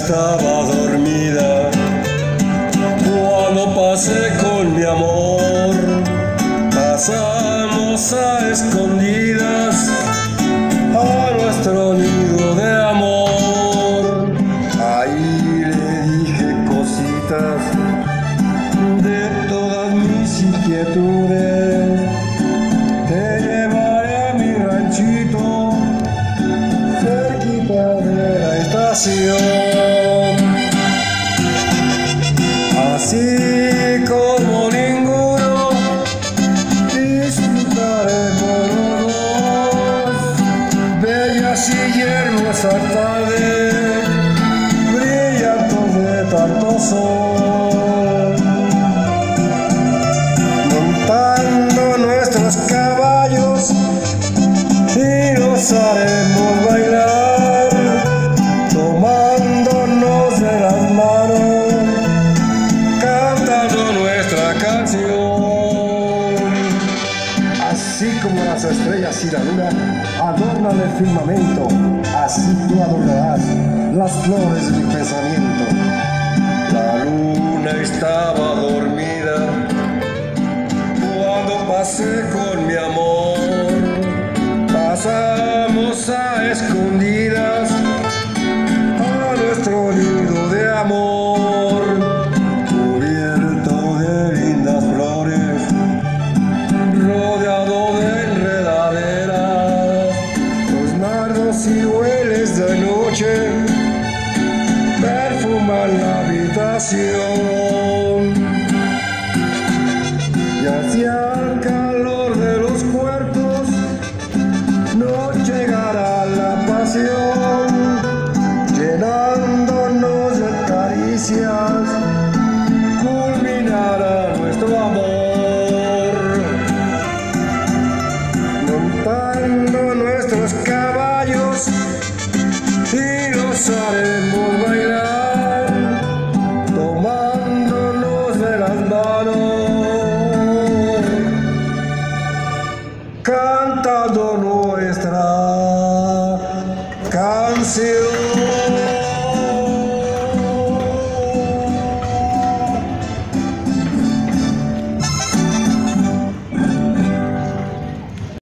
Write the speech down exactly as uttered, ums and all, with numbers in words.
estaba dormida cuando pasé con mi amor. Pasamos a escondidas a nuestro nido de amor. Ahí le dije cositas de todas mis inquietudes. Te llevaré a mi ranchito cerquita de la estación. Así como ninguno disfrutaremos los dos, bellas y hermosas tardes, brillantes de tanto sol. Montando nuestros caballos y nos haremos bailar, tomándonos de las manos, cantando nuestra canción. Así como las estrellas y la luna adornan el firmamento, así tú adornarás las flores de mi pensamiento. La luna estaba dormida cuando pasé con mi amor. Pasamos a escondidas a nuestro nido de amor, cubierto de lindas flores, rodeado de enredaderas. Los nardos y hueles de noche perfuman la habitación, y hacia el calor de los cuerpos no llegará la pasión, llenándonos de caricias, culminará nuestro amor. Montando nuestros caballos y nos haremos bailar, tomándonos de las manos, cantando nuestra canción.